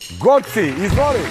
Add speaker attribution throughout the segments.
Speaker 1: Goci, izvoli!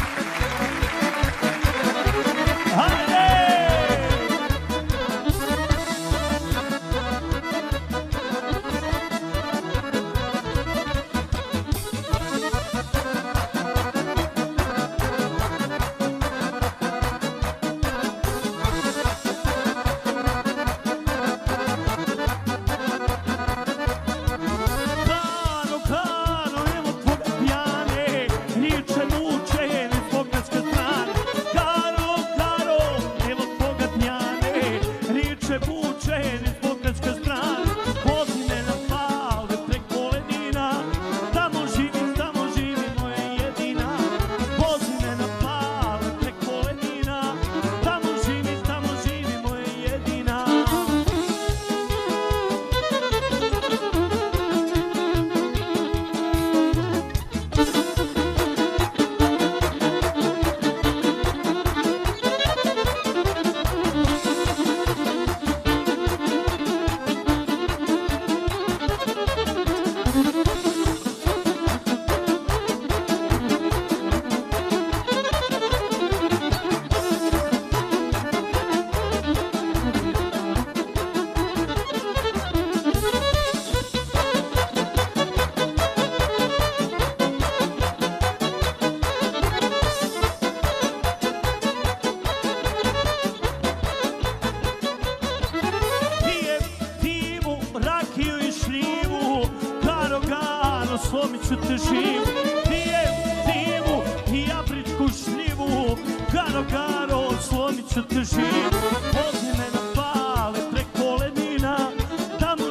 Speaker 2: Slomit ću te živu, pijem pivu i afričku šljivu. Garo, garo, slomit ću te živu. Vozi me na pale preko ledina, tamo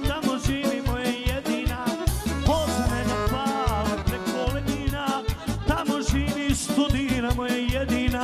Speaker 2: živi moja jedina. Vozi me na pale preko ledina, tamo živi studira moja jedina.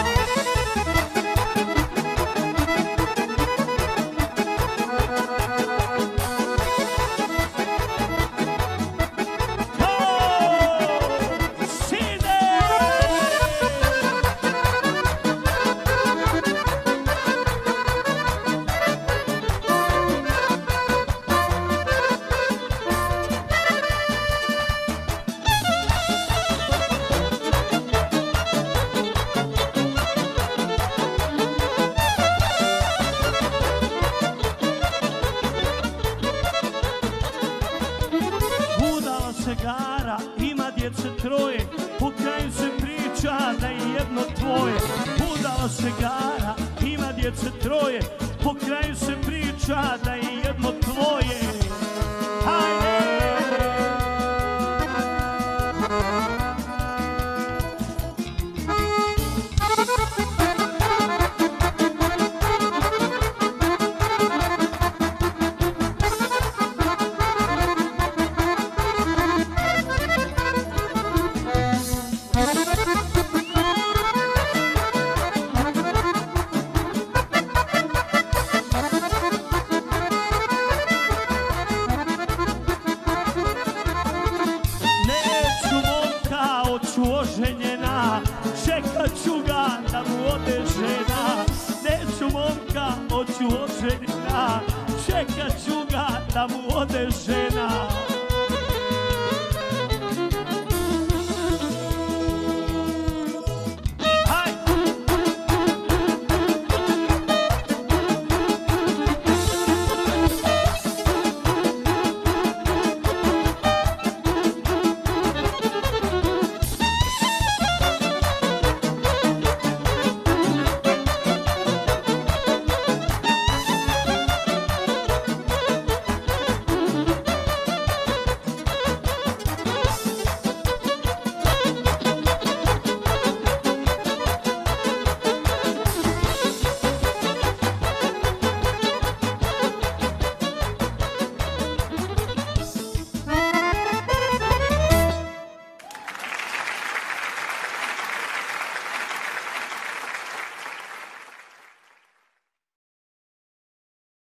Speaker 2: Gara, ima djece troje, po kraju se priča da je jedno tvoje. Udala se Gara, ima djece troje, po kraju se priča da je jedno tvoje. Hajde! Oženjena, čekat ću ga da mu ode žena. Neću momka, hoću oženjena, čekat ću ga da mu ode žena.